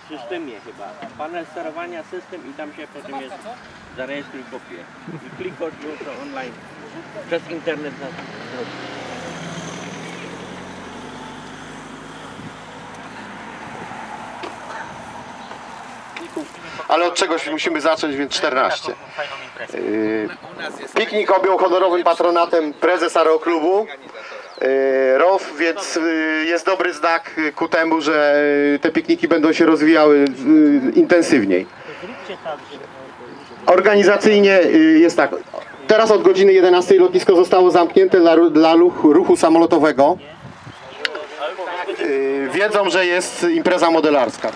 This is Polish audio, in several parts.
w systemie chyba. Panel sterowania, system i tam się potem jest zarejestruj kopię. I klikasz to online. Przez internet zrobić. Ale od czegoś musimy zacząć, więc 14. Piknik objął honorowym patronatem prezes Aeroklubu ROW, więc jest dobry znak ku temu, że te pikniki będą się rozwijały intensywniej. Organizacyjnie jest tak. Teraz od godziny 11 lotnisko zostało zamknięte dla ruchu samolotowego. Wiedzą, że jest impreza modelarska.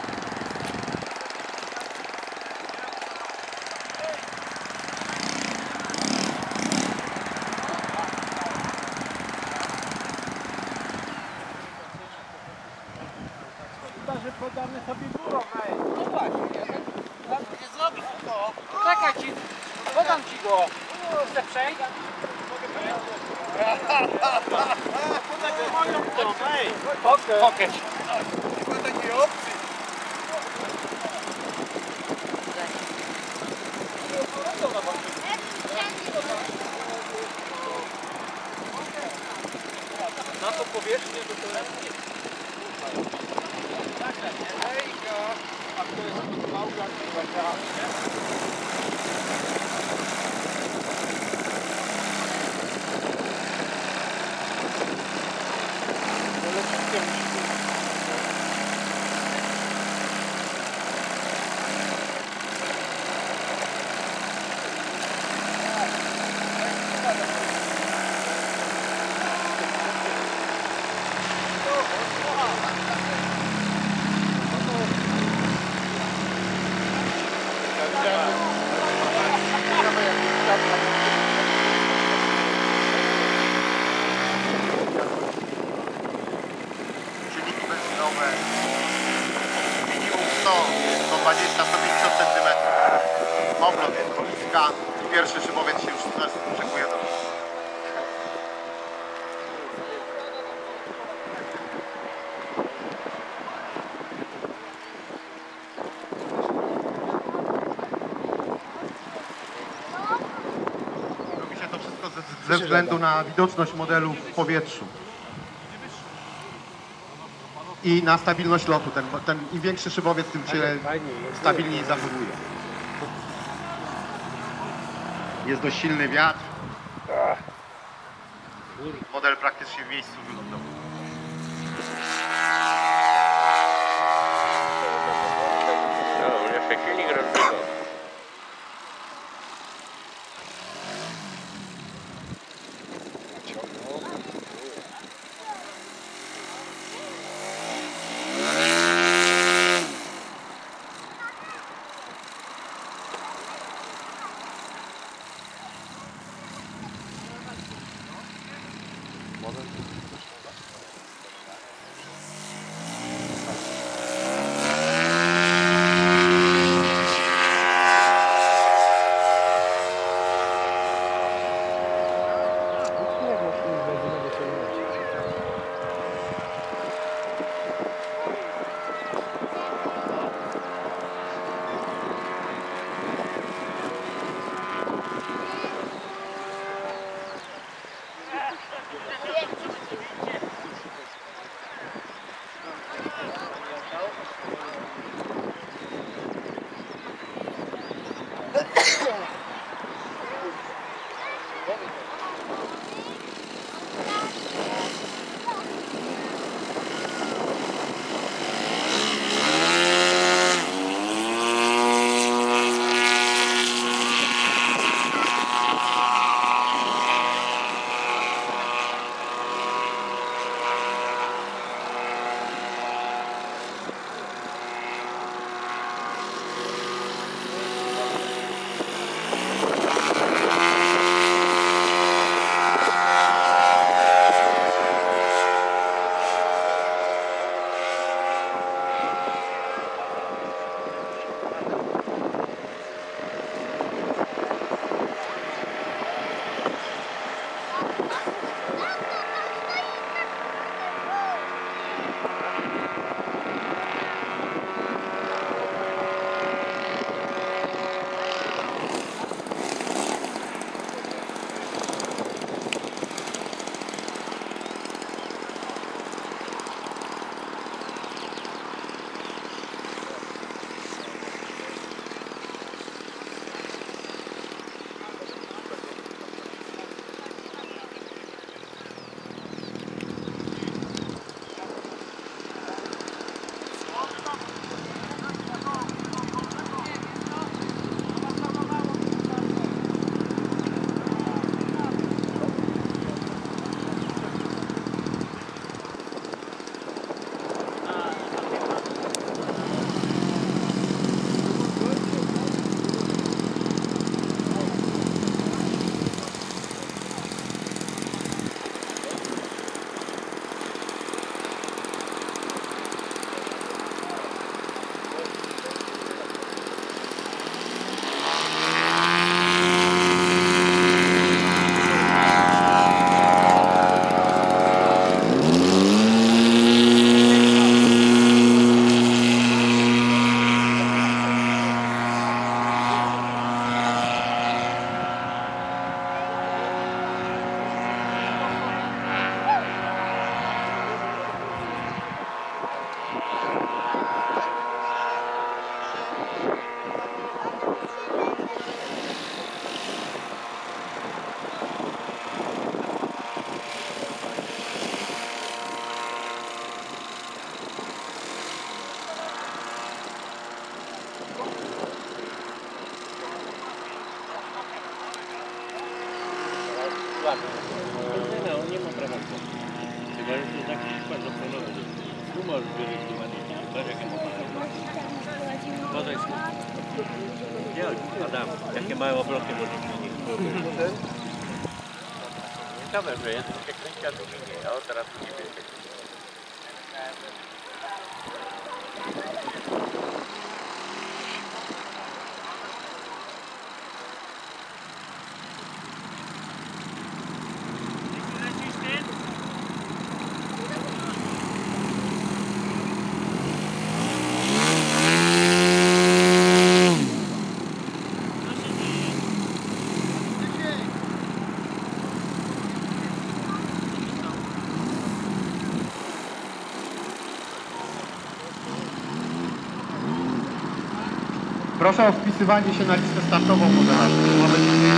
Że podamy sobie górą, ej. No właśnie, nie zrobisz to. Czekaj ci, podam ci go. Chcę przejść? Mogę przejść? Podaj go moją tą, ej. Pocket. Nie ma takiej opcji. Na to powierzchnię to jest... Hejka! A kto jest małga, Silniki benzynowe minimum 100, 120, 150 cm. Oblot jest bliska i pierwszy szybowiec się już szykuje do... Robi się to wszystko ze względu na widoczność modelu w powietrzu i na stabilność lotu. Im większy szybowiec, tym się stabilniej zachowuje. Jest dość silny wiatr. Model praktycznie w miejscu wylądował. No, jeszcze silnik rozbiegał. ładny. No, on nie ma prawa. Chyba, że to jest jakiś przykład zaplanowy. Tu możesz wyrysować. Zobacz, jakie ma Podaj się. Adam, jakie małe obloty może przynieść. Ciekawe, że jest przekrycia drugi nie. O, teraz tu nie będzie. Proszę o wpisywanie się na listę startową modelarzy.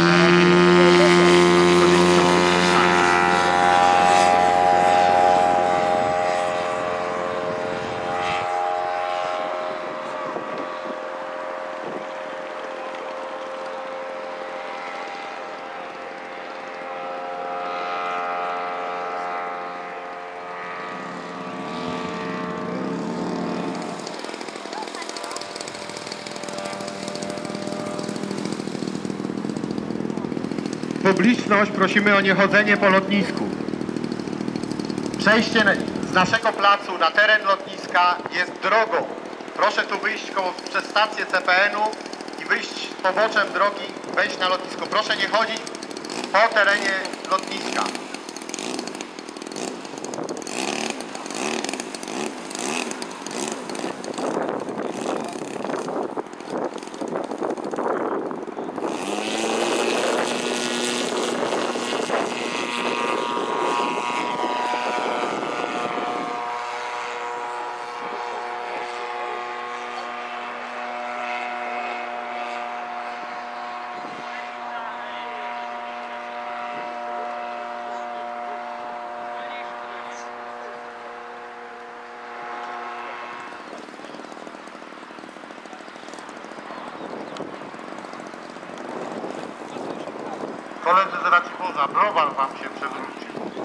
Publiczność prosimy o niechodzenie po lotnisku. Przejście z naszego placu na teren lotniska jest drogą. Proszę tu wyjść przez stację CPN-u i wyjść poboczem drogi, wejść na lotnisko. Proszę nie chodzić po terenie lotniska. Koledzy z Raciborza, browar wam się przewrócił.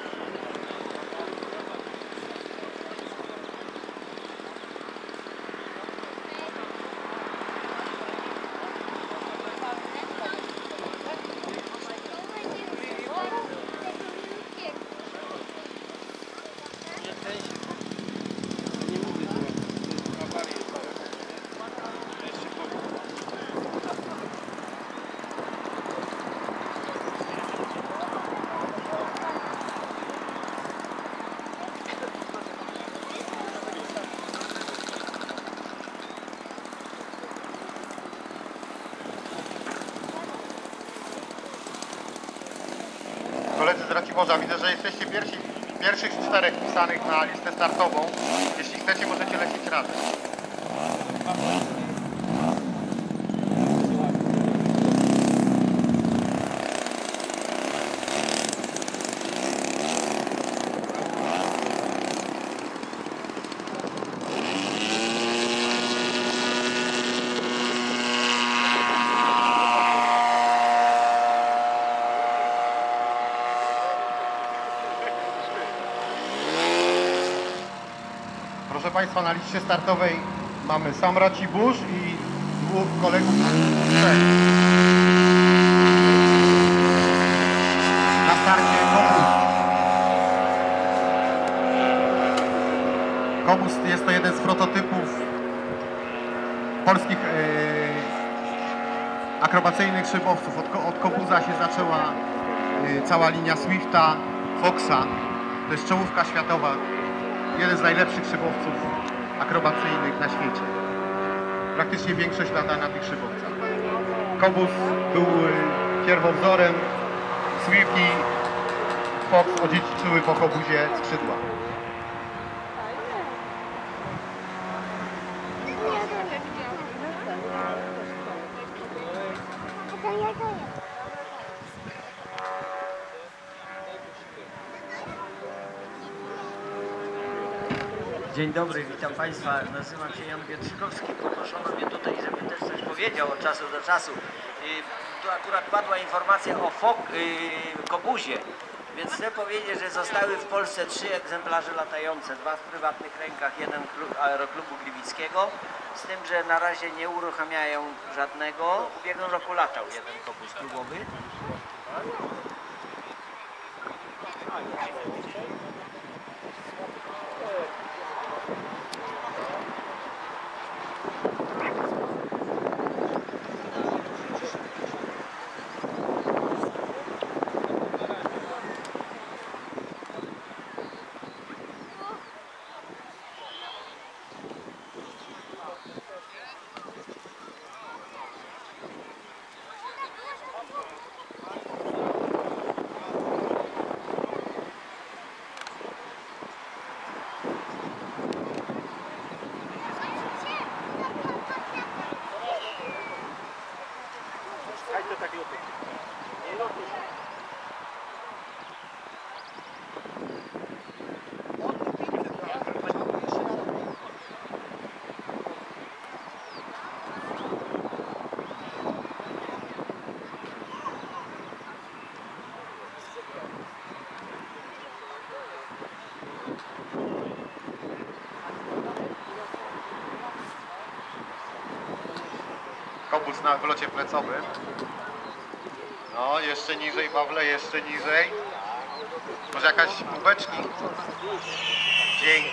Koledzy z Raciborza, widzę, że jesteście pierwszych 4 wpisanych na listę startową. Jeśli chcecie, możecie lecieć razem. Proszę Państwa, na liście startowej mamy sam Racibórz i 2 kolegów na starcie Kobus jest to jeden z prototypów polskich akrobacyjnych szybowców. Od Kobusa się zaczęła cała linia Swifta, Foxa. To jest czołówka światowa. Jeden z najlepszych szybowców akrobacyjnych na świecie. Praktycznie większość lata na tych szybowcach. Kobus był pierwowzorem, Swift i Fox odziedziczyły po Kobusie skrzydła. Dzień dobry, witam Państwa. Nazywam się Jan Pietrzykowski. Poproszono mnie tutaj, żebym też coś powiedział od czasu do czasu. Tu akurat padła informacja o kobuzie, więc chcę powiedzieć, że zostały w Polsce 3 egzemplarze latające, 2 w prywatnych rękach, 1 Aeroklubu Gliwickiego, z tym, że na razie nie uruchamiają żadnego. W ubiegłym roku latał jeden kobuz klubowy. Kobuz na wylocie plecowym. No, jeszcze niżej, Pawle, jeszcze niżej. Może jakaś bubeczki? Dzięki.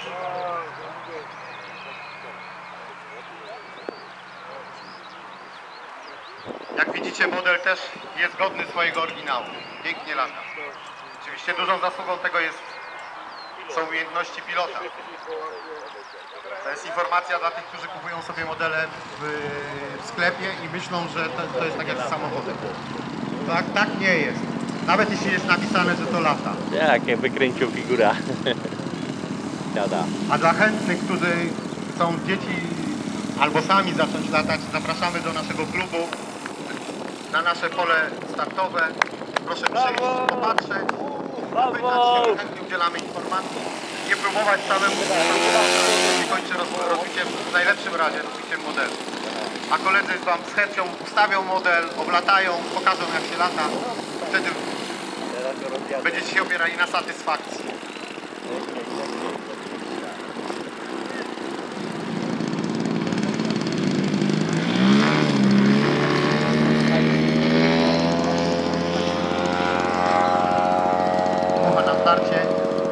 Jak widzicie, model też jest godny swojego oryginału. Pięknie lata. Oczywiście dużą zasługą tego są umiejętności pilota. To jest informacja dla tych, którzy kupują sobie modele w sklepie i myślą, że to jest tak jak z samochodem. Tak nie jest. Nawet jeśli jest napisane, że to lata. Jak wykręcił figura. Siada. A dla chętnych, którzy chcą dzieci albo sami zacząć latać, zapraszamy do naszego klubu na nasze pole startowe. Proszę przyjść, popatrzeć, pytać się, chętnie udzielamy informacji. Nie próbować samemu, nie kończy rozbiciem, w najlepszym razie rozbiciem modelu. A koledzy Wam z chęcią ustawią model, oblatają, pokażą jak się lata. Wtedy będziecie się opierali na satysfakcji. Mowa na starcie.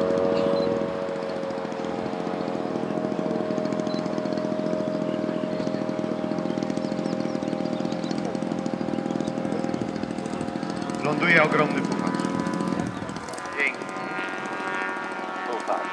Ląduje ogromny puchacz. Pięknie. Puchacz.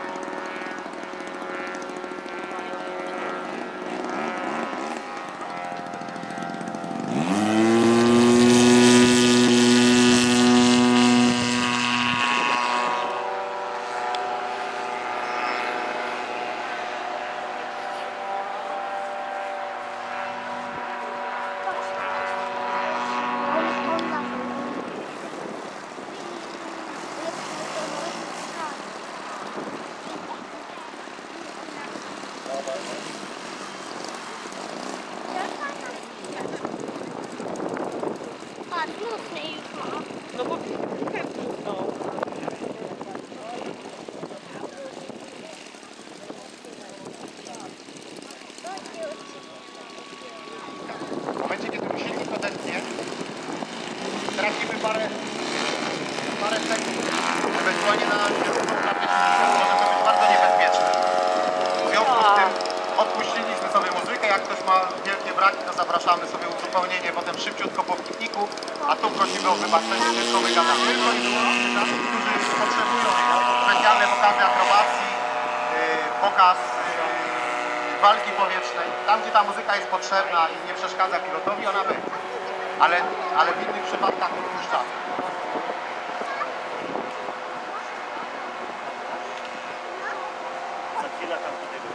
No bo W momencie, kiedy tu silnik odetnie, tracimy parę sekund, ewentualnie na utratę silnika. Może to być bardzo niebezpieczne. W związku z tym odpuściliśmy sobie muzykę. Jak ktoś ma wielkie braki, to zapraszamy sobie uzupełnienie potem szybciutko po pikniku, a tu prosimy o wybaczenie, tylko my gadamy. Tylko i wyłącznie dla tych, którzy potrzebują specjalne pokazy akrobacji, pokaz walki powietrznej. Tam, gdzie ta muzyka jest potrzebna i nie przeszkadza pilotowi, ona będzie. Ale w innych przypadkach odpuszczamy. Za chwilę tam do tego.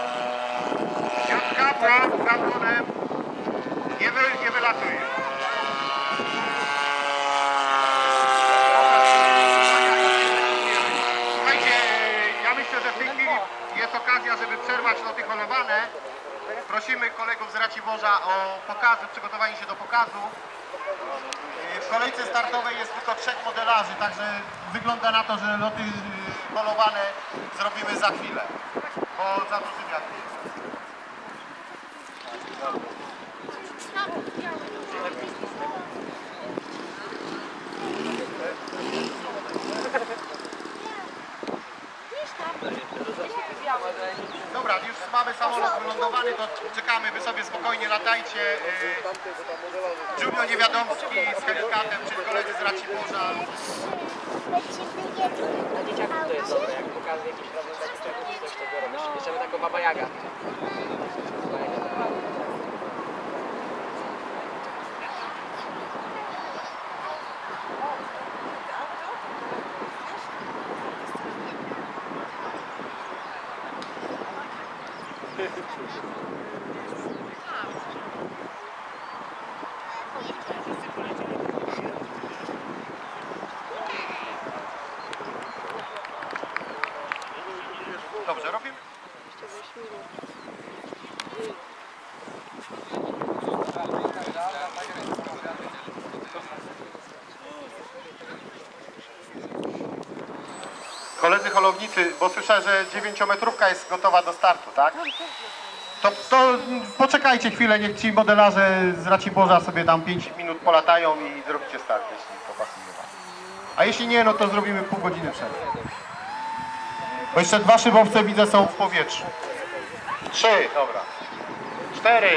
Piotr Kapła z Gabonem nie wylatuj. przekazu. W kolejce startowej jest tylko 3 modelarzy, także wygląda na to, że loty polowane zrobimy za chwilę, bo za duży wiatr jest. Dobra, już mamy samolot wylądowany, to czekamy, wy sobie spokojnie latajcie. Dziubio Niewiadomski z Helikatem, czyli koledzy z Raciborza. Dla dzieciaków to jest dobre, jak pokażę jakiś problem taki czegoś, coś tego robisz. Bierzemy taką Baba Jaga. Dobrze, robimy. Koledzy holownicy, bo słyszę, że 9-metrówka jest gotowa do startu, tak? To poczekajcie chwilę, niech ci modelarze z Raciborza sobie tam 5 minut polatają i zrobicie start, jeśli popasuje wam. A jeśli nie, no to zrobimy pół godziny przerwy. Bo jeszcze 2 szybowce widzę są w powietrzu. 3, dobra. 4.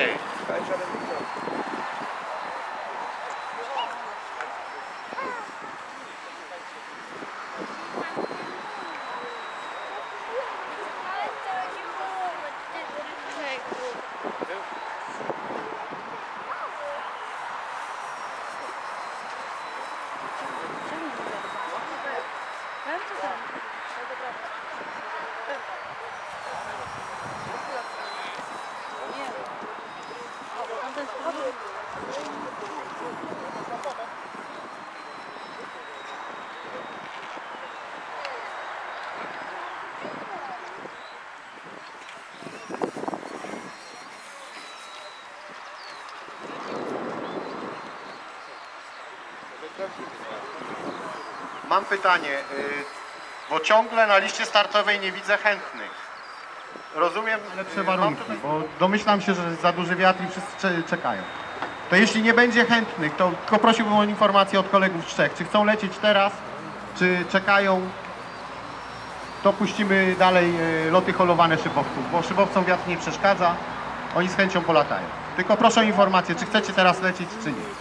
Mam pytanie, bo ciągle na liście startowej nie widzę chętnych. Rozumiem lepsze warunki, bo domyślam się, że za duży wiatr i wszyscy czekają. To jeśli nie będzie chętnych, to tylko prosiłbym o informację od kolegów z Czech, czy chcą lecieć teraz, czy czekają. To puścimy dalej loty holowane szybowców, bo szybowcom wiatr nie przeszkadza, oni z chęcią polatają. Tylko proszę o informację, czy chcecie teraz lecieć, czy nie.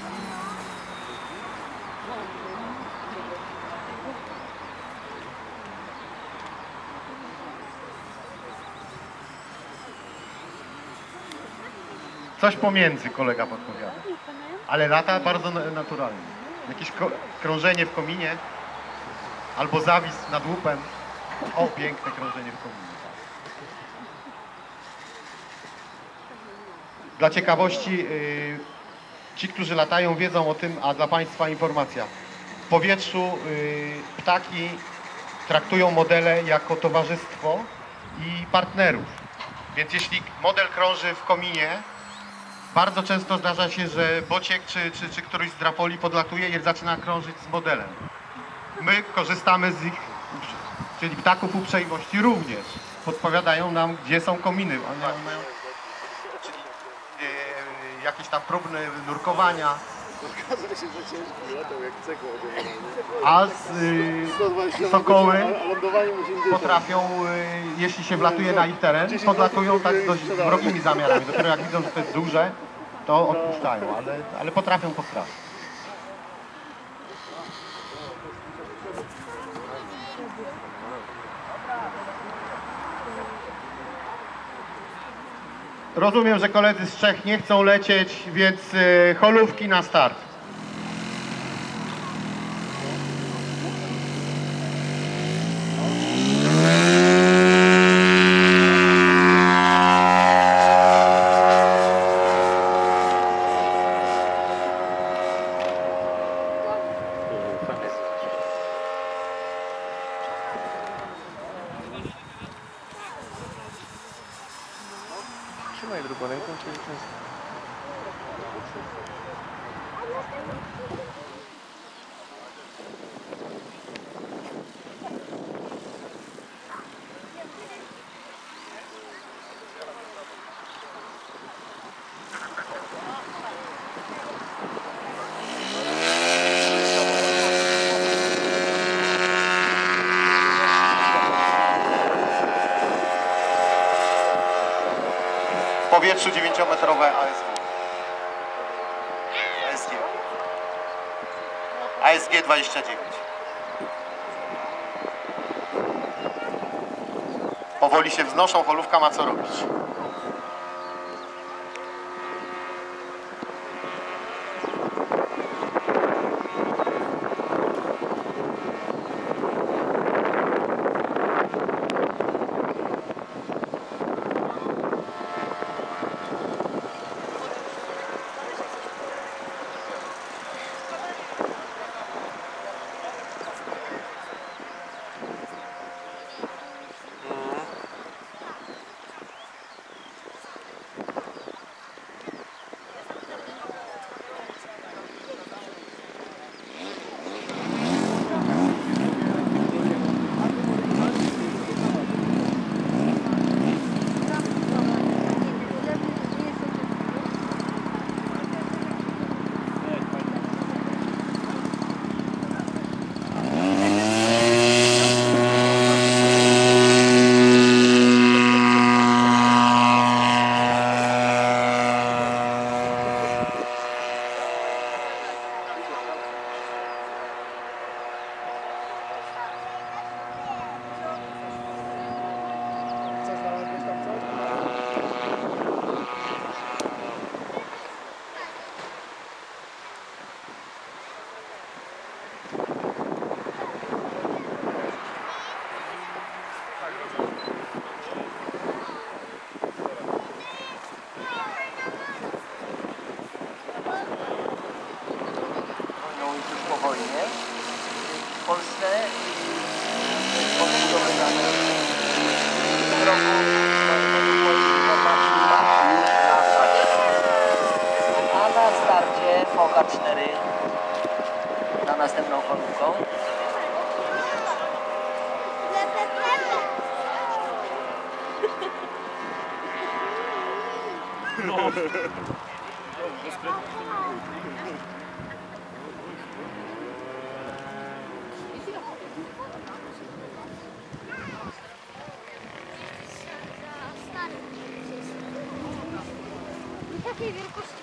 Coś pomiędzy, kolega podpowiada. Ale lata bardzo naturalnie. Jakieś krążenie w kominie, albo zawis nad łupem. O, piękne krążenie w kominie. Dla ciekawości, ci, którzy latają, wiedzą o tym, a dla Państwa informacja. W powietrzu ptaki traktują modele jako towarzystwo i partnerów. Więc jeśli model krąży w kominie, bardzo często zdarza się, że bociek czy któryś z drapoli podlatuje i zaczyna krążyć z modelem. My korzystamy z ich, czyli ptaków uprzejmości również. Podpowiadają nam, gdzie są kominy. One mają, czyli jakieś tam próbne nurkowania. A sokoły potrafią, jeśli się wlatuje na ich teren, podlatują tak z dość wrogimi zamiarami. Dopiero jak widzą, że to jest duże, to odpuszczają, ale potrafią postraszyć. Rozumiem, że koledzy z Czech nie chcą lecieć, więc holówki na start. Trzymaj drugą ręką, czy W powietrzu 9-metrowe ASG 29. Powoli się wznoszą, holówka ma co robić. W Polsce podbudowywano w roku a na starcie Foka 4 za następną holówką. Jakiej wielkości?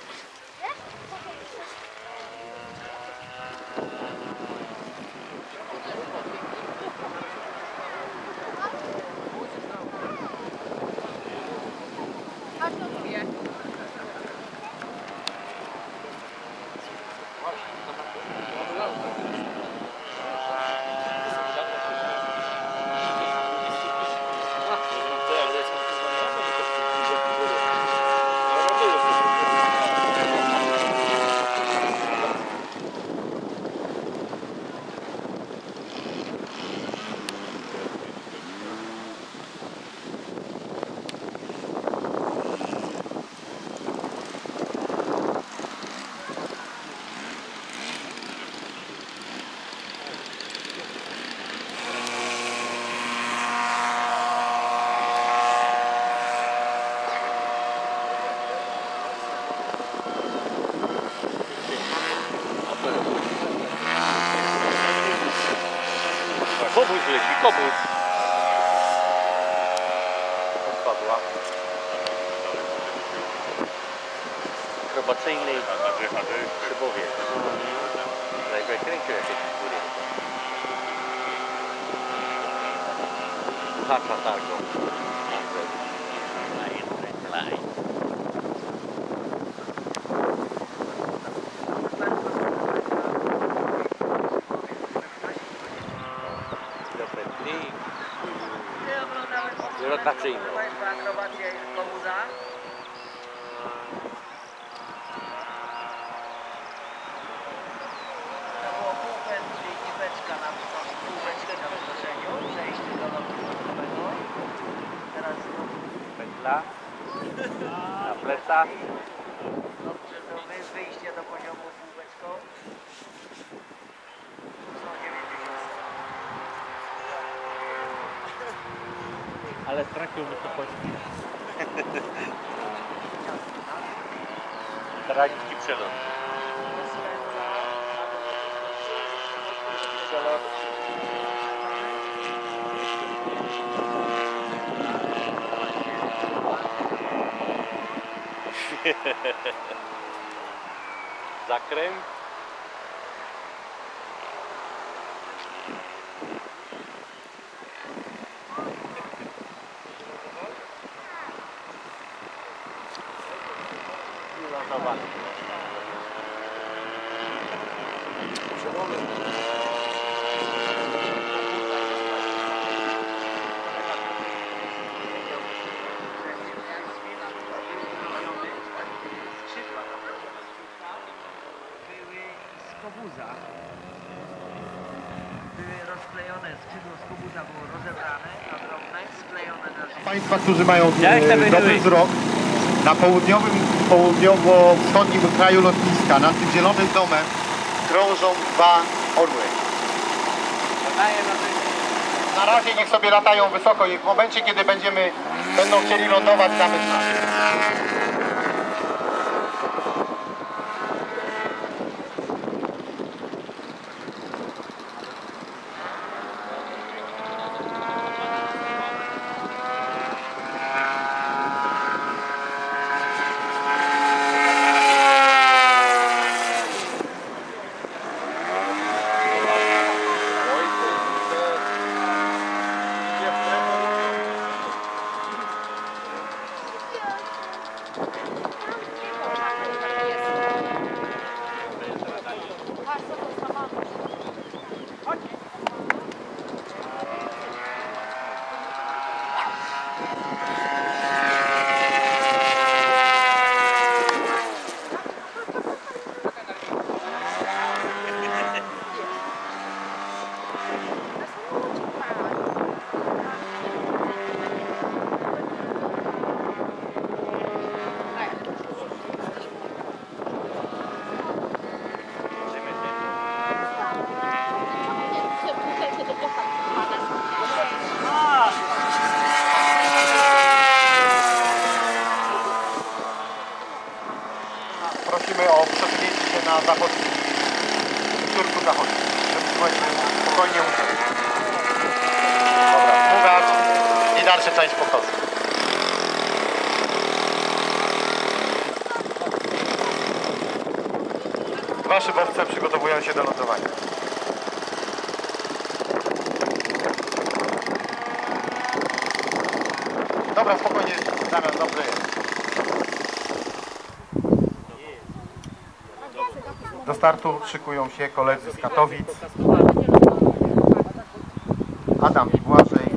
Kobóz leci, kobóz. Odpadła. Akrobacyjnej szybowie. Najpierw kręcił jakieś figury. Hacza targo. Line. Rotacyjną. Państwa akrobację komuza. To było półpęd, czyli niebeczka na półbeczkę na wznoszeniu, przejście do lotu lotowego. Teraz znowu Pętla. Na plecach. wyjście do poziomu półbeczką. ale trafił wysokości. Tragicki przelot. Zakręt. I lądowanie. Były rozklejone, skrzydło z kobuza było rozebrane, a drobne sklejone na ziemi. Państwa, którzy mają Jak to by dobry byli? wzrok, na południowo-wschodnim kraju lotniska, nad tym zielonym domem krążą dwa orły. Na razie niech sobie latają wysoko i w momencie, kiedy będą chcieli lądować, damy znak. Prosimy o przesunięcie się na zachód, w kierunku zachodnim, żeby słuchajcie, spokojnie uciec. Dobra, smugacz i dalsza część pokosu. Dwa szybowce przygotowują się do lądowania. Dobra, spokojnie, Damian, dobrze jest. Do startu szykują się koledzy z Katowic, Adam i Błażej.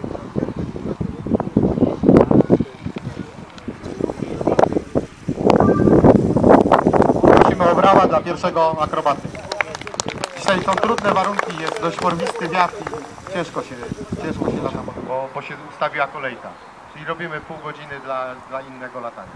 Prosimy o brawa dla pierwszego akrobaty. Dzisiaj są trudne warunki, jest dość porwisty wiatr i ciężko się lata, bo się ustawiła kolejka. Czyli robimy pół godziny dla innego latania.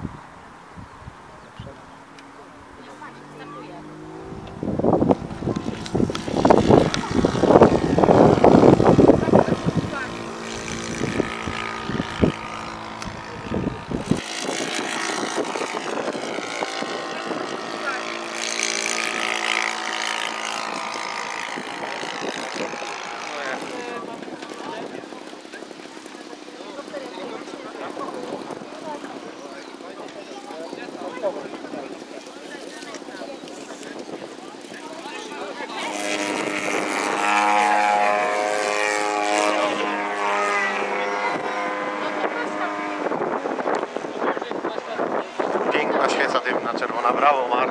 Piękna świeca dymna, czerwona, brawo Mark.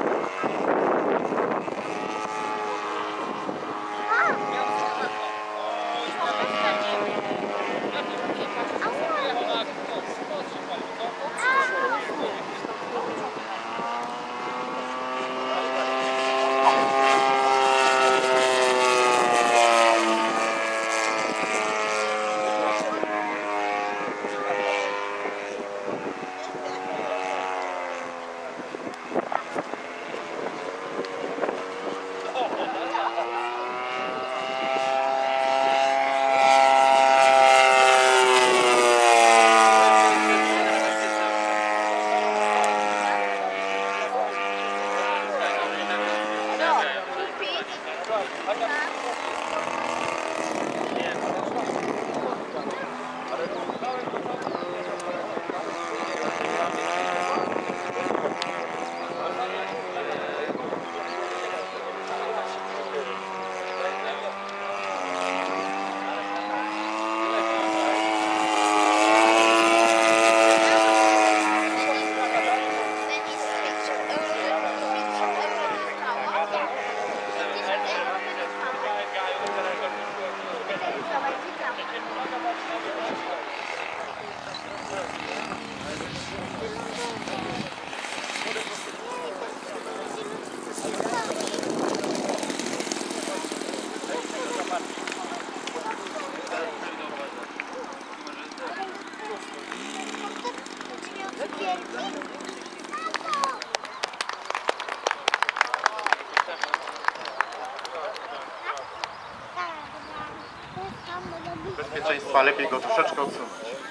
Bezpieczeństwa lepiej go troszeczkę odsunąć.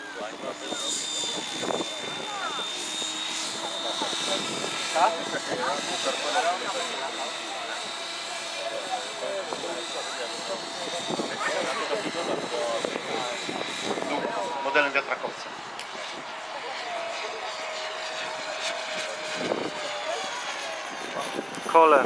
Modelem wiatrakowca. Kole.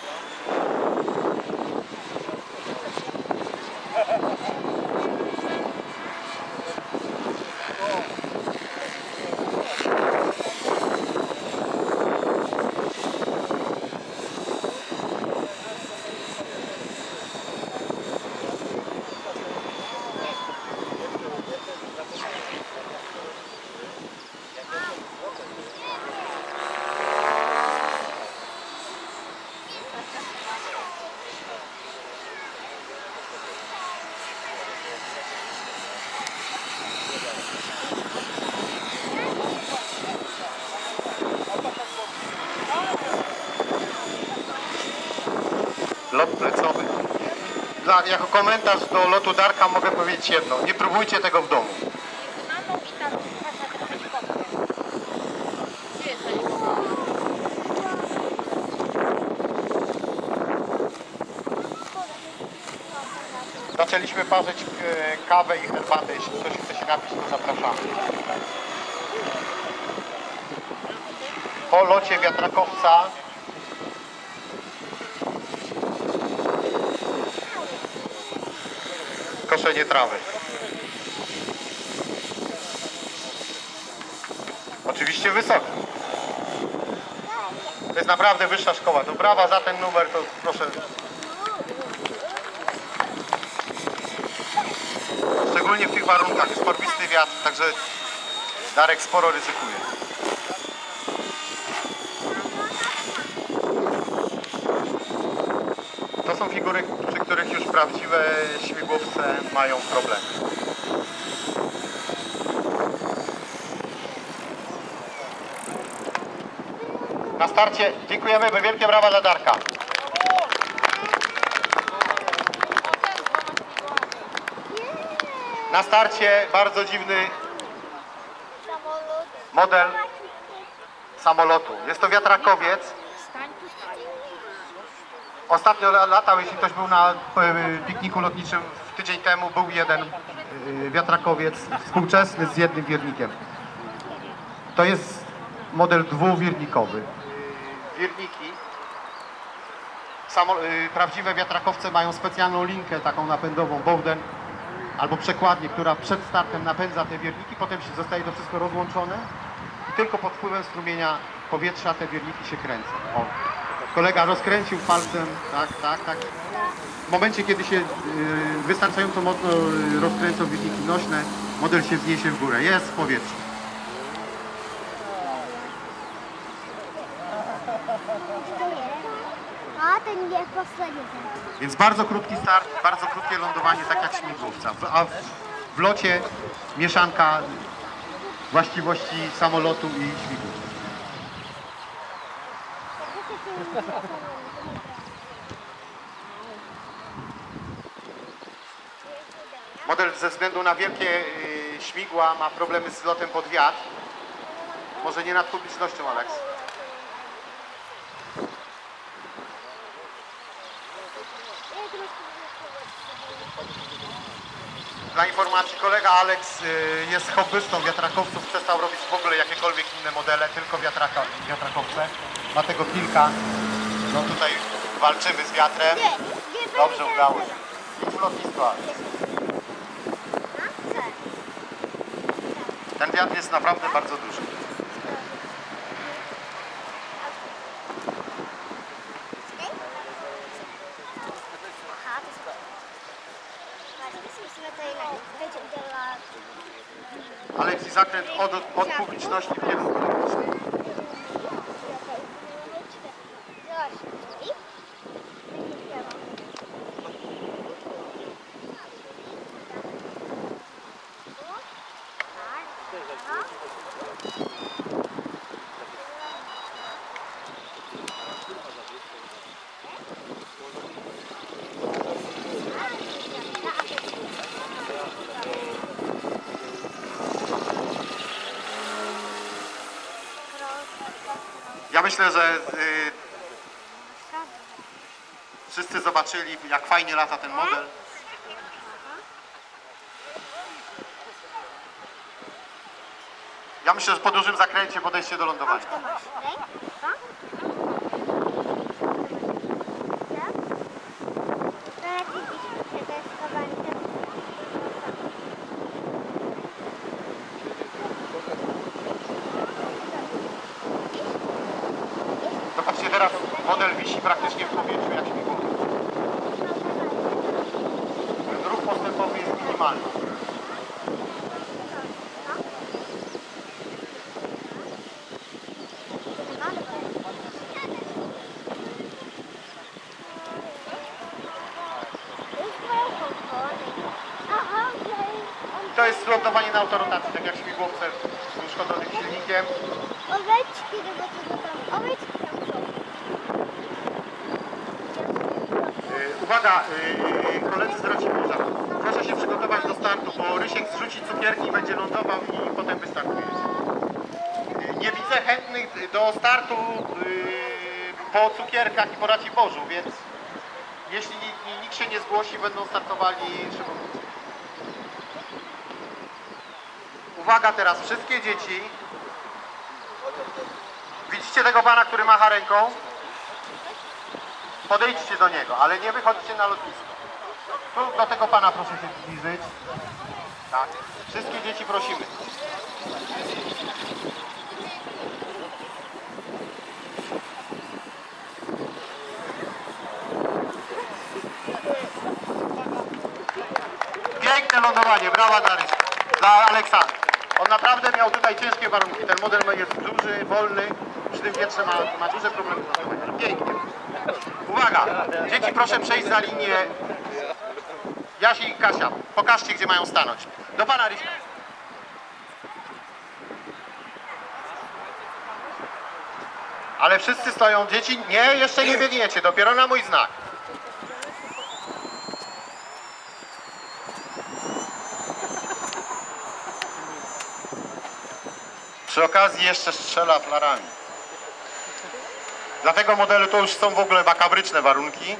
Lot plecowy. Jako komentarz do lotu Darka mogę powiedzieć jedno. Nie próbujcie tego w domu. Zaczęliśmy parzyć kawę i herbatę. Jeśli ktoś chce się napić, to zapraszamy. Po locie wiatrakowca koszenie trawy. Oczywiście wysoki. To jest naprawdę wyższa szkoła. To brawa za ten numer, to proszę. Szczególnie w tych warunkach. Jest porwisty wiatr, także Darek sporo ryzykuje. To są figury, przy których już prawdziwe śmigłowce mają problemy. Na starcie dziękujemy, wielkie brawa dla Darka. Na starcie bardzo dziwny model samolotu. Jest to wiatrakowiec. Ostatnio latał, jeśli ktoś był na pikniku lotniczym tydzień temu, był jeden wiatrakowiec współczesny z jednym wirnikiem. To jest model dwuwirnikowy. Wirniki, prawdziwe wiatrakowce mają specjalną linkę taką napędową, Bowden, albo przekładnię, która przed startem napędza te wirniki, potem zostaje to wszystko rozłączone i tylko pod wpływem strumienia powietrza te wirniki się kręcą. O. Kolega rozkręcił palcem, tak. W momencie, kiedy się wystarczająco mocno rozkręcą wirniki nośne, model się wzniesie w górę. Jest w powietrzu. A ten nie powstanie. Więc bardzo krótki start, bardzo krótkie lądowanie, tak jak śmigłowca. A w locie mieszanka właściwości samolotu i śmigłowca. Model ze względu na wielkie śmigła ma problemy z lotem pod wiatr. Może nie nad publicznością, Alex. Dla informacji, kolega Alex jest hobbystą wiatrakowców, przestał robić w ogóle jakiekolwiek inne modele, tylko wiatrakowce. Ma tego kilka. No tutaj walczymy z wiatrem. Dobrze udało się. Idź w lotnisko, Alex. Ten wiatr jest naprawdę bardzo duży. Alex i zakręt od publiczności w kierunku publicznym. Ja myślę, że wszyscy zobaczyli, jak fajnie lata ten model. Ja myślę, że po dużym zakręcie podejście do lądowania. Zobaczcie, teraz model wisi praktycznie w powietrzu jak śmigłowiec. Ruch postępowy jest minimalny. To jest lądowanie na autorotacji, tak jak śmigłowce z uszkodzonym silnikiem. Owieczki, owieczki tam są. Uwaga, koledzy z Raciborza, proszę się przygotować do startu, bo Rysiek zrzuci cukierki i będzie lądował i potem wystartuje. Nie widzę chętnych do startu po cukierkach i po Raciborzu, więc jeśli nikt się nie zgłosi, będą startowali szybownicy. Uwaga teraz, wszystkie dzieci. Widzicie tego pana, który macha ręką? Podejdźcie do niego, ale nie wychodźcie na lotnisko. Tu do tego pana proszę się zbliżyć. Tak. Wszystkie dzieci prosimy. Piękne lądowanie, brawa dla Aleksandra. On naprawdę miał tutaj ciężkie warunki. Ten model jest duży, wolny, przy tym wietrze ma duże problemy z lądowaniem. Pięknie. Uwaga! Dzieci, proszę przejść za linię. Jasi i Kasia, pokażcie, gdzie mają stanąć. Do pana Ryśka. Ale wszyscy stoją. Dzieci, nie, jeszcze nie biegniecie. Dopiero na mój znak. Przy okazji jeszcze strzela flarami. Dla tego modelu to już są w ogóle makabryczne warunki.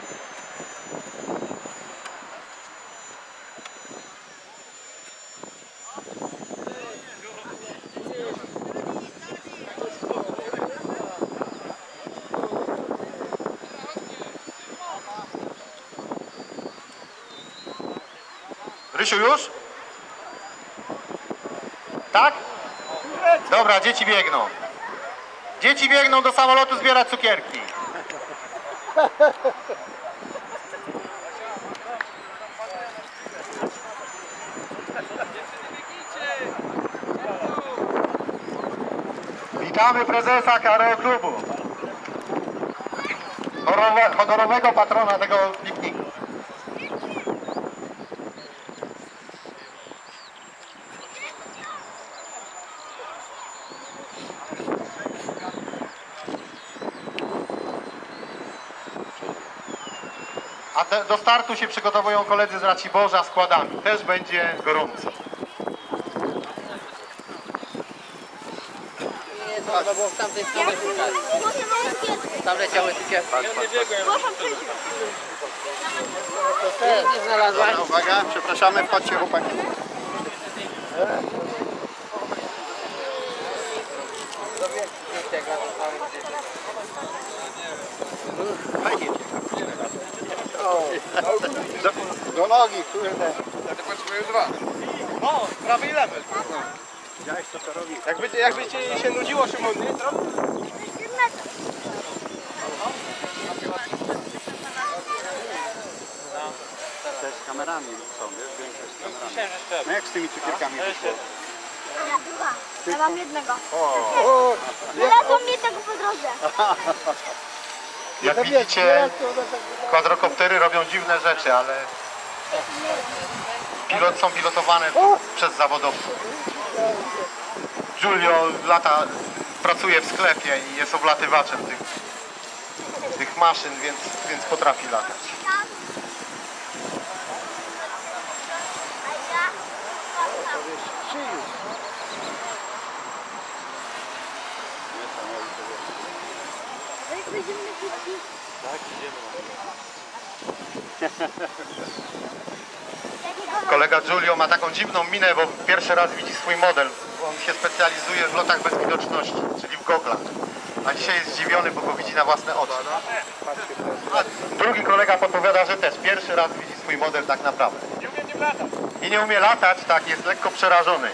Rysiu już? Tak? Dobra, dzieci biegną. Dzieci biegną do samolotu zbierać cukierki. Witamy prezesa Aeroklubu. Honorowego patrona tego pikniku. A do startu się przygotowują koledzy z Raciborza składami. Też będzie gorąco. Trzeba było w tamtej stronie szukać. Tam leciały takie... Nie znalazłaś? Dobra, uwaga, przepraszamy, wchodźcie chłopaki. Do nogi, kurde. O, prawy i lewy. Widziałeś co to robi? Jakby ci się nudziło, Szymon, nie? Też z kamerami są, wiesz, większość z kamerami. Myślałem, że szczep. No jak z tymi cukierkami wyszło? Ja mam jednego. O, Wylazło mnie tego po drodze. jak widzicie, kwadrokoptery robią dziwne rzeczy, ale są pilotowane przez zawodowców. Giulio pracuje w sklepie i jest oblatywaczem tych maszyn, więc potrafi latać. Kolega Giulio ma taką dziwną minę, bo pierwszy raz widzi swój model. On się specjalizuje w lotach bez widoczności, czyli w goglach. A dzisiaj jest zdziwiony, bo go widzi na własne oczy. A drugi kolega podpowiada, że też pierwszy raz widzi swój model tak naprawdę. I nie umie latać, tak, jest lekko przerażony.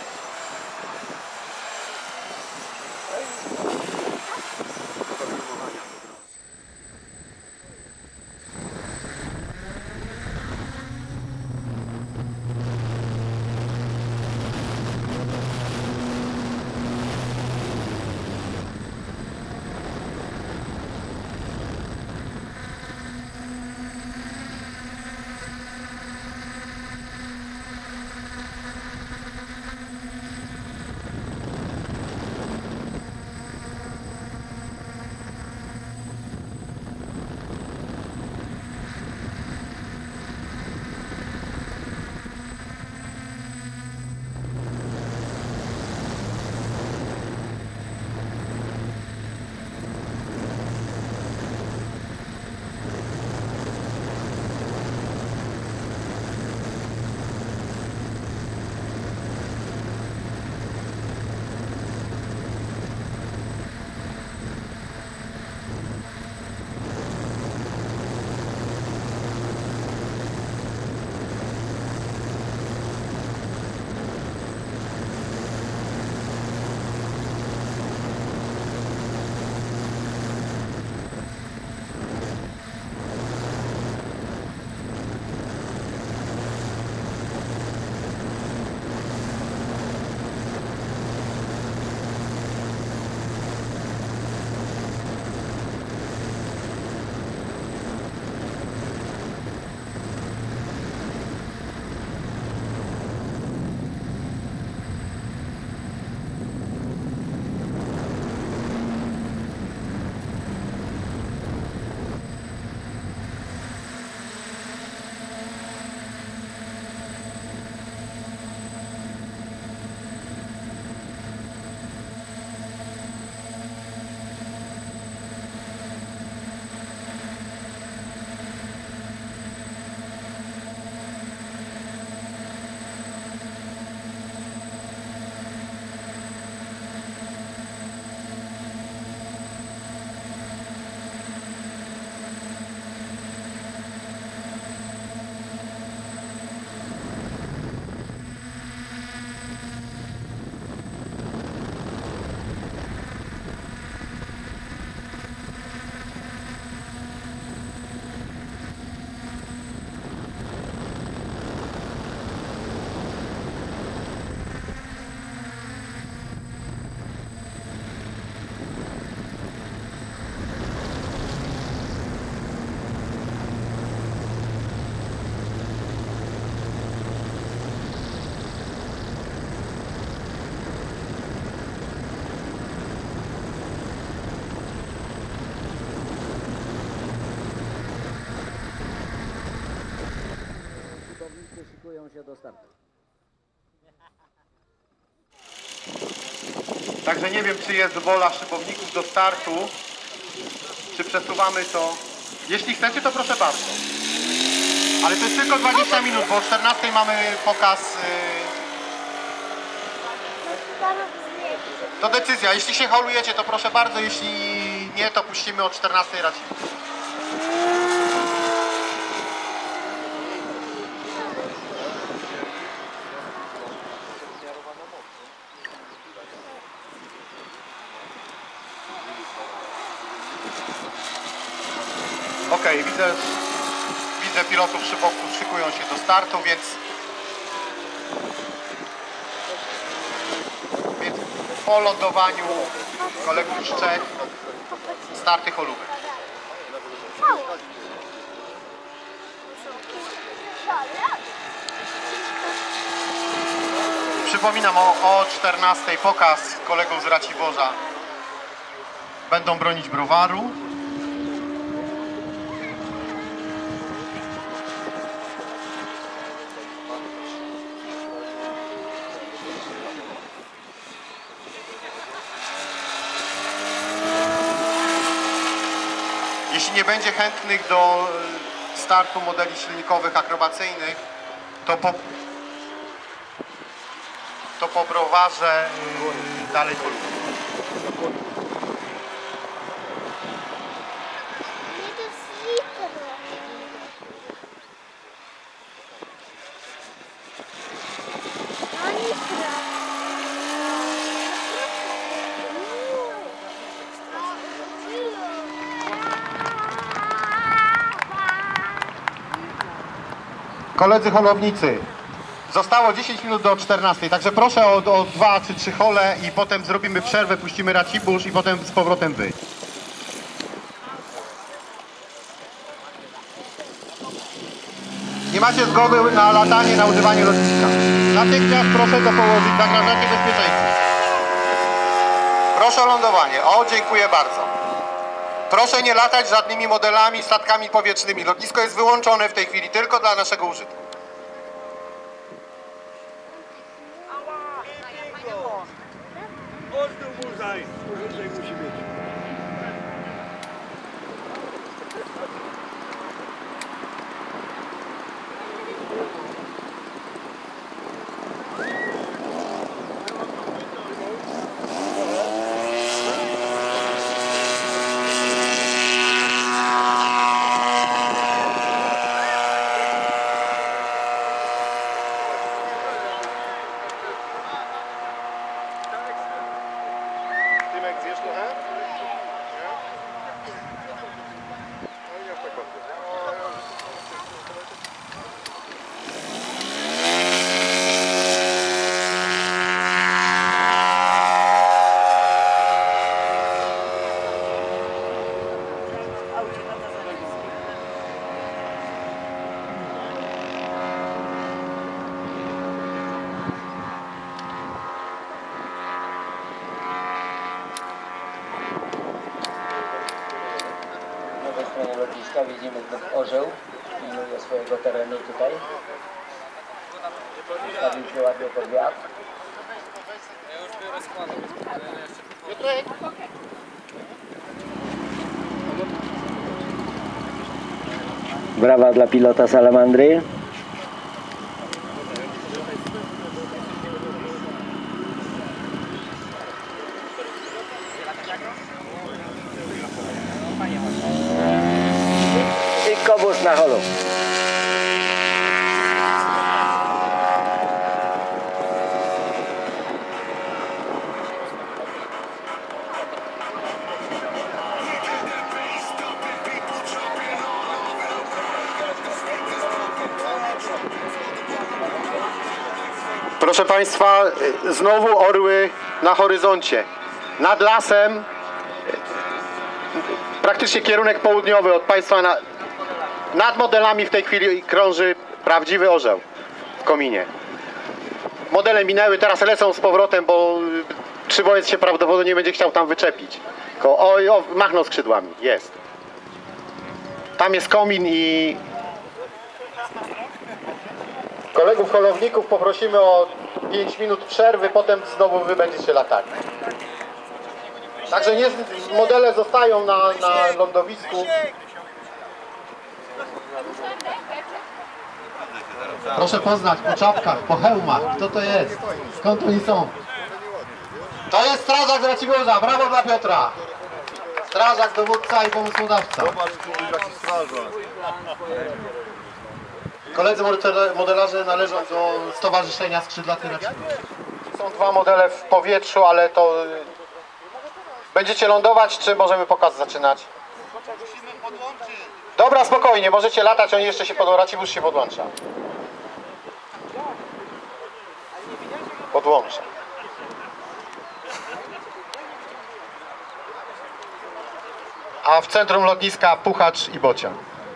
Także nie wiem, czy jest wola szybowników do startu, czy przesuwamy to. Jeśli chcecie, to proszę bardzo. Ale to jest tylko 20 minut, bo o 14 mamy pokaz. To decyzja. Jeśli się holujecie, to proszę bardzo. Jeśli nie, to puścimy o 14 raczej. Okej, widzę pilotów szybowców szykują się do startu, więc po lądowaniu kolegów z Czech starty holówek. Przypominam o 14 pokaz kolegów z Raciborza. Będą bronić browaru. Jeśli nie będzie chętnych do startu modeli silnikowych akrobacyjnych, to po browarze dalej holówki. Koledzy holownicy, zostało 10 minut do 14, także proszę o 2 czy 3 hole i potem zrobimy przerwę, puścimy Racibórz i potem z powrotem wy. Nie macie zgody na latanie, na używanie lotniska. Natychmiast proszę to położyć, zagrażacie bezpieczeństwu. Proszę o lądowanie. O, dziękuję bardzo. Proszę nie latać żadnymi modelami, statkami powietrznymi. Lotnisko jest wyłączone w tej chwili tylko dla naszego użytku. Lotniska widzimy orzeł, pilnuje swojego terenu tutaj. Stawił się ładnie pod wiatr. Brawa dla pilota Salamandry. I kobus na holu. Proszę Państwa, znowu orły na horyzoncie. Nad lasem, praktycznie kierunek południowy od Państwa, nad modelami w tej chwili krąży prawdziwy orzeł w kominie. Modele minęły, teraz lecą z powrotem, bo szybowec się prawdopodobnie będzie chciał tam wyczepić. O, machnął skrzydłami, jest. Tam jest komin i... Kolegów holowników poprosimy o 5 minut przerwy, potem znowu wy będziecie latali. Także nie, modele zostają na lądowisku. Proszę poznać po czapkach, po hełmach, kto to jest, skąd oni są. To jest strażak z Raciborza, brawo dla Piotra. Strażak, dowódca i pomysłodawca. Koledzy modelarze należą do Stowarzyszenia Skrzydlaty Racibórz. Są dwa modele w powietrzu, ale to... Będziecie lądować, czy możemy pokaz zaczynać? Musimy podłączyć. Dobra, spokojnie, możecie latać, oni jeszcze się Racibórz się podłącza. Podłącza. A w centrum lotniska Puchacz i Bocian.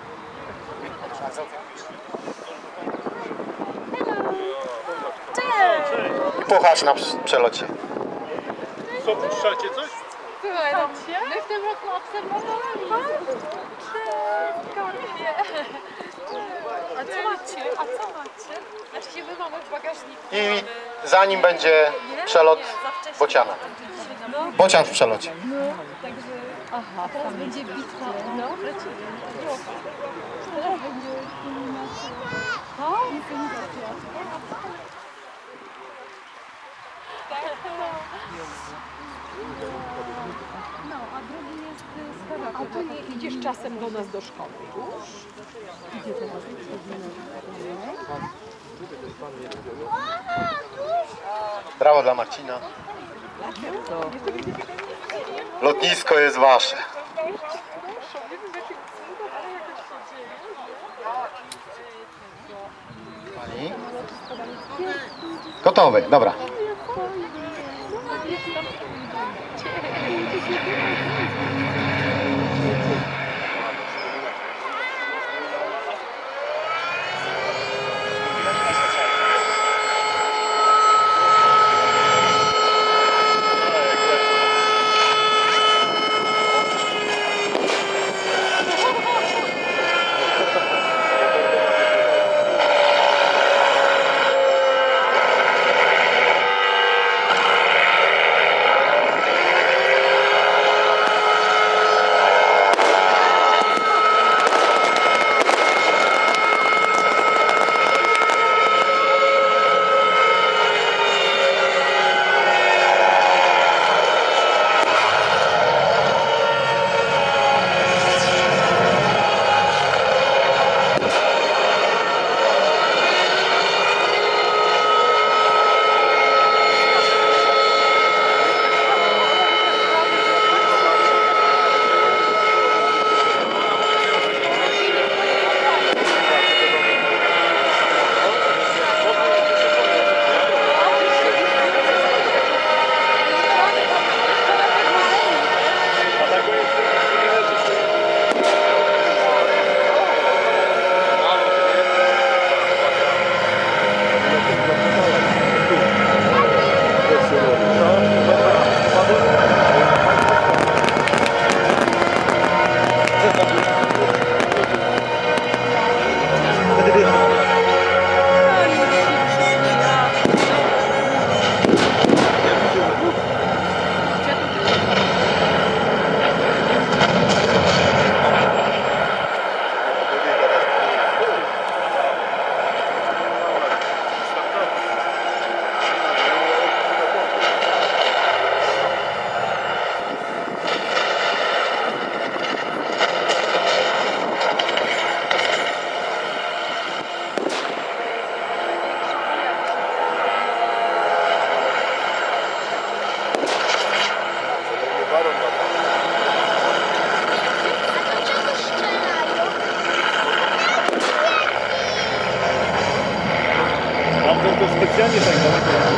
Puchacz na przelocie. Co, puszczacie coś? Słuchaj, no, my w tym roku obserwowaliśmy. A co macie? Znaczy my mamy w bagażniku. I za nim będzie przelot Bociana. Bocian w przelocie. Także, aha, teraz będzie bitwa. No, lecimy. Teraz będzie kulminacja. No, a drugi jest z karate. A ty nie idziesz czasem do nas do szkoły już? Gdzie teraz? Brawo dla Marcina. Lotnisko jest wasze. Pani? Gotowy, dobra. To specjalnie tak daleko.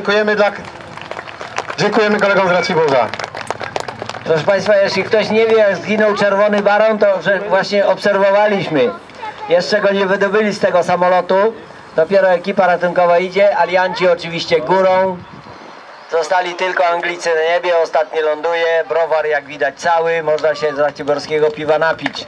Dziękujemy kolegom z Raciborza. Proszę Państwa, jeśli ktoś nie wie, jak zginął Czerwony Baron, to właśnie obserwowaliśmy. Jeszcze go nie wydobyli z tego samolotu. Dopiero ekipa ratunkowa idzie, alianci oczywiście górą. Zostali tylko Anglicy na niebie, ostatni ląduje. Browar jak widać cały, można się z raciborskiego piwa napić.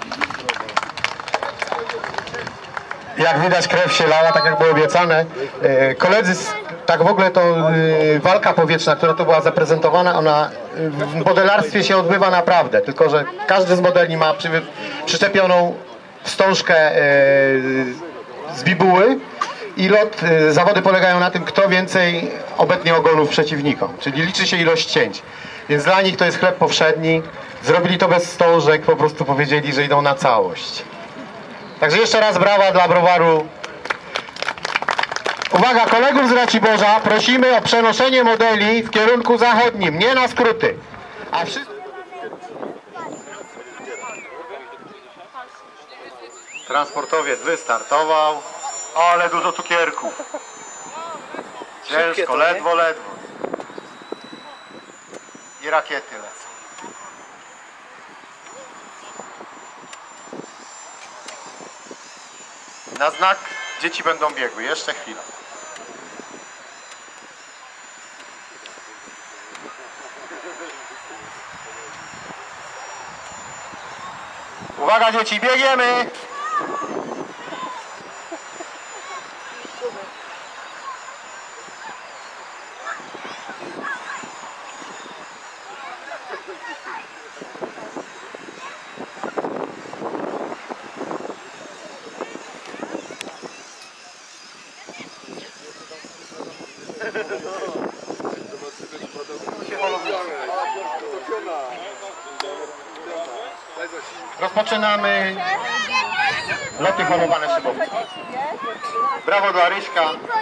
Jak widać, krew się lała, tak jak było obiecane. Koledzy, tak w ogóle to walka powietrzna, która tu była zaprezentowana, ona w modelarstwie się odbywa naprawdę, tylko że każdy z modeli ma przyczepioną wstążkę z bibuły i lot, zawody polegają na tym, kto więcej obetnie ogonów przeciwnikom, czyli liczy się ilość cięć. Więc dla nich to jest chleb powszedni, zrobili to bez wstążek, po prostu powiedzieli, że idą na całość. Także jeszcze raz brawa dla browaru. Uwaga, kolegów z Raciborza, prosimy o przenoszenie modeli w kierunku zachodnim, nie na skróty. A wszyscy... Transportowiec wystartował, ale dużo cukierków. Ciężko, ledwo. I rakiety lecą. Na znak dzieci będą biegły. Jeszcze chwila. Uwaga dzieci, biegniemy! Rozpoczynamy loty holowane szybowce. Brawo dla Ryśka.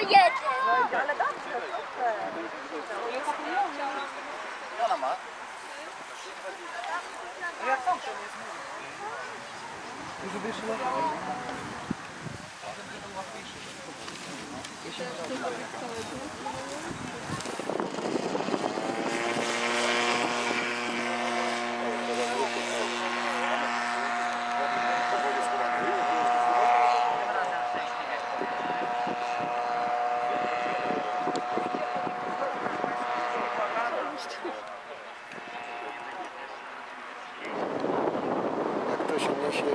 Jak to się niesie.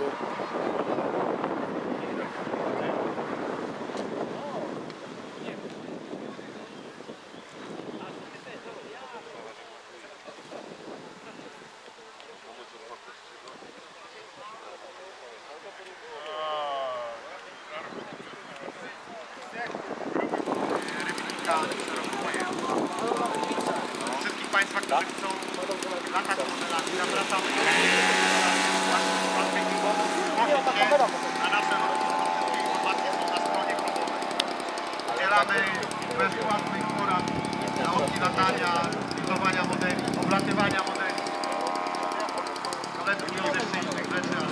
Wszystkich Państwa, którzy chcą latać z modelami, zapraszamy na nasze informacje są na stronie klubowej. Udzielamy bezpłatnych porad nauki latania, budowania modeli, oblatywania modeli. Koledzy nie jeszcze innych rzeczy, ale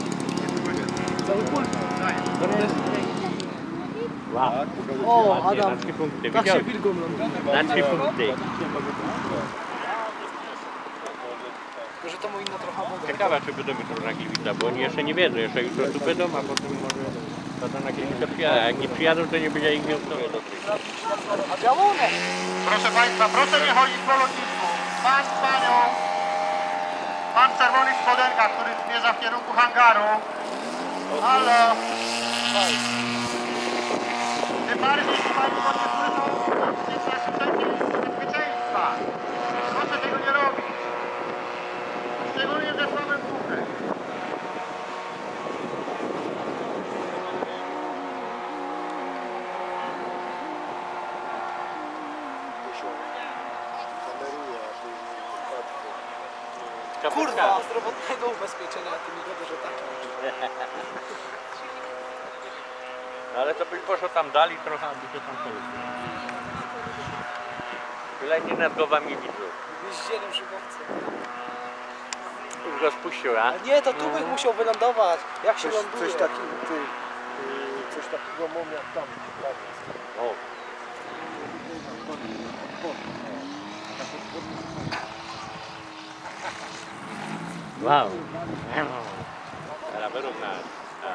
O, Adam, Na 3 punkty, tak się widziałeś? wilgą ląduje. Na 3 punkty. Że to mu inna trochę woda. Ciekawa, czy będą jutro na Gliwica, bo oni jeszcze nie wiedzą, jeszcze jutro tu będą, a potem może na Gliwica przyjadą. A jak nie przyjadą, to nie będzie ich miał kto do tej. A białonek! proszę Państwa, proszę nie chodzić po lotnisku. Pan z panią, pan w czerwonych spodenkach, który zmierza w kierunku hangaru. Halo. Tym bardziej, jeśli Państwo nie słyszą, jest naszym centrum bezpieczeństwa. Proszę tego nie robić. Szczególnie ze słabym słuchem. Kurwa, zdrowotnego ubezpieczenia, ty mi wiadomo, że tak. Ale to byś poszło tam dalej trochę, aby się tam polubił. Tyle nie nad głowami widzą. Jeździelem szybowcem. Już go spuścił, a? Nie, to tu bych musiał wylądować. Jak się ląduje? Coś takiego mam jak tam. O. Wow. Teraz wyrównać.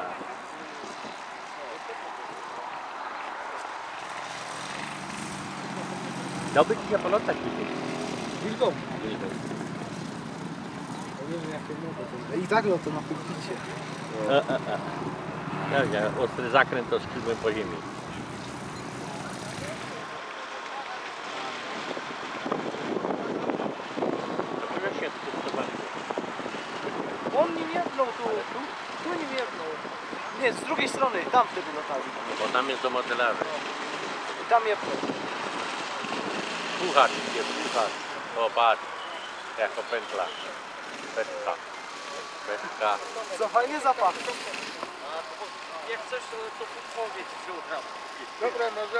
Dobry ci się polotać dzisiaj. Wilgą. Nie wiem jakie mogę. I tak loto na pulpicie. Tak, ostry zakręt to skrzydłem po ziemi. On nie jebnął tu. Tu nie jebnął. Nie, z drugiej strony, tam wtedy latali. Bo tam jest do motelarzy. I tam jebnął. Puchacz jest, puchacz. O, patrz. Jako pętla. Pętka. Pętka. Co fajny zapach. Jak coś, to powiedz, że Dobra, może.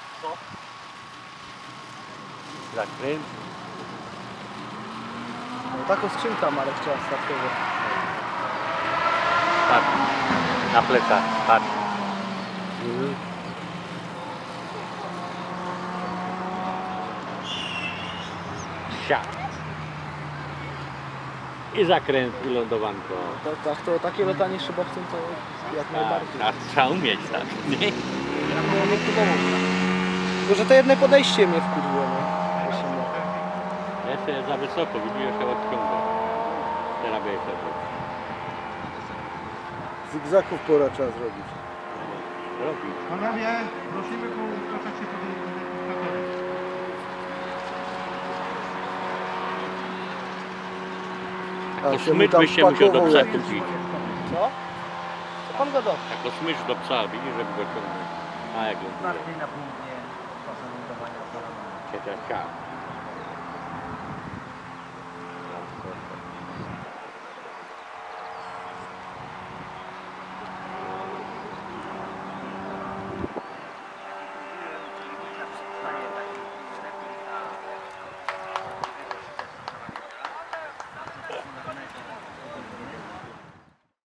Zakręt. No, taką skrzynkę ma, ale chciała startować. Patrz. Na plecach. Patrz. Siak. I zakręt, i lądowanko. To takie latanie szybowcem to jak najbardziej. A trzeba umieć tak, nie? Ja nie próbował. Tylko, że to jedno podejście mnie wkurzyło, nie? Jeszcze za wysoko, widzisz, się odciąga. Teraz będzie to. Zygzaków pora trzeba zrobić. Robić. Panowie, prosimy poruszać się po Jako smycz byś się musiał do psa kupić. Co? To pan go do. Jako smycz do psa, widzisz, żeby go ciągnąć. A jak on na południe, czasem lądowania. Cię